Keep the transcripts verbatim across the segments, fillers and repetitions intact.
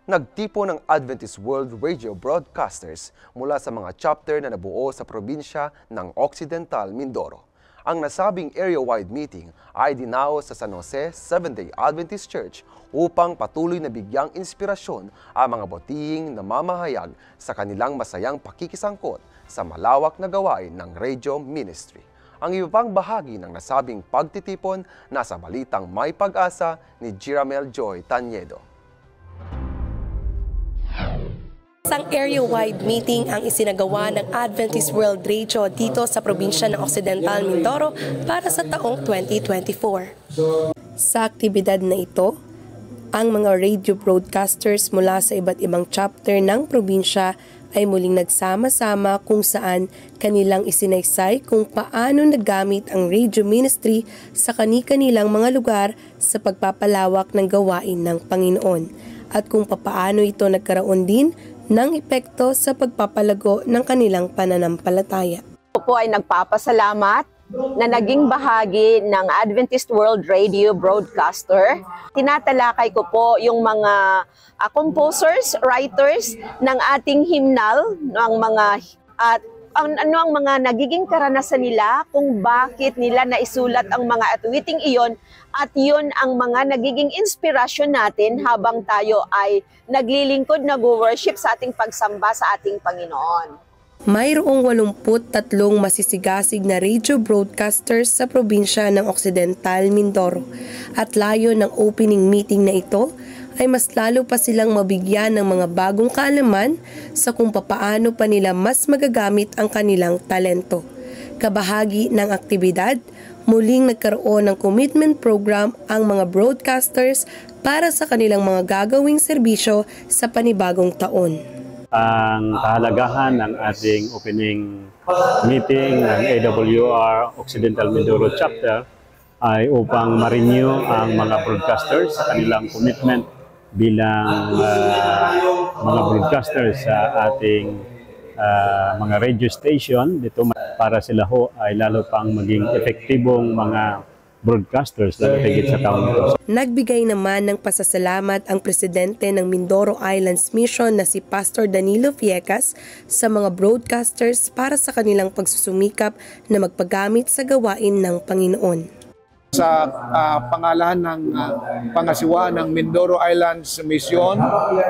Nagtipo ng Adventist World Radio Broadcasters mula sa mga chapter na nabuo sa probinsya ng Occidental Mindoro. Ang nasabing area-wide meeting ay dinao sa San Jose Seventh-day Adventist Church upang patuloy na bigyang inspirasyon ang mga botihing na mamahayag sa kanilang masayang pakikisangkot sa malawak na gawain ng radio ministry. Ang ibang bahagi ng nasabing pagtitipon nasa balitang May Pag-asa ni Jiramel Joy Tanyedo. Isang area-wide meeting ang isinagawa ng Adventist World Radio dito sa probinsya ng Occidental Mindoro para sa taong twenty twenty-four. Sa aktibidad na ito, ang mga radio broadcasters mula sa iba't ibang chapter ng probinsya ay muling nagsama-sama kung saan kanilang isinaysay kung paano nagamit ang radio ministry sa kani-kanilang mga lugar sa pagpapalawak ng gawain ng Panginoon at kung papaano ito nagkaroon din ng epekto sa pagpapalago ng kanilang pananampalataya. Ako po ay nagpapasalamat na naging bahagi ng Adventist World Radio Broadcaster. Tinatalakay ko po yung mga uh, composers, writers ng ating hymnal, ng mga at uh, ano ang mga nagiging karanasan nila kung bakit nila naisulat ang mga atwiting iyon at yun ang mga nagiging inspirasyon natin habang tayo ay naglilingkod, nag-worship sa ating pagsamba sa ating Panginoon. Mayroong walumput tatlong masisigasig na radio broadcasters sa probinsya ng Occidental Mindoro at layo ng opening meeting na ito ay mas lalo pa silang mabigyan ng mga bagong kaalaman sa kung papaano pa nila mas magagamit ang kanilang talento. Kabahagi ng aktibidad, muling nagkaroon ng commitment program ang mga broadcasters para sa kanilang mga gagawing serbisyo sa panibagong taon. Ang kahalagahan ng ating opening meeting ng A W R Occidental Mindoro Chapter ay upang ma-renew ang mga broadcasters sa kanilang commitment bilang uh, mga broadcasters sa ating uh, mga radio station dito para sila ho ay lalo pang maging epektibong mga broadcasters lalo tigit sa taon ito. Nagbigay naman ng pasasalamat ang presidente ng Mindoro Islands Mission na si Pastor Danilo Viegas sa mga broadcasters para sa kanilang pagsusumikap na magpagamit sa gawain ng Panginoon. Sa uh, pangalan ng uh, pangasiwa ng Mindoro Islands Mission,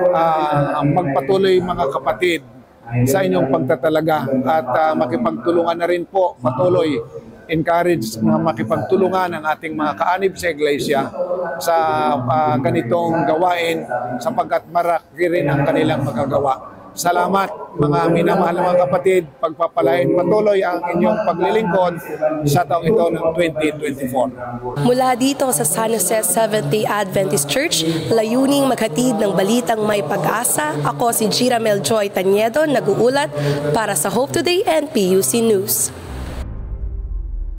uh, magpatuloy mga kapatid sa inyong pagtatalaga at uh, makipagtulungan na rin po patuloy encourage na makipagtulungan ang ating mga kaanib sa iglesia sa uh, ganitong gawain sapagkat maraki rin ang kanilang magagawa. Salamat mga minamahal na mga kapatid, pagpapalain patuloy ang inyong paglilingkod sa taong ito ng twenty twenty-four. Mula dito sa San Jose Seventh-day Adventist Church, layuning maghatid ng balitang may pag-asa. Ako si Jiramel Joy Tanyedo, nag-uulat para sa Hope Today and P U C News.